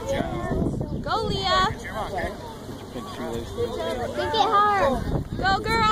Go, Leah. Good job. Think it hard. Go, girl.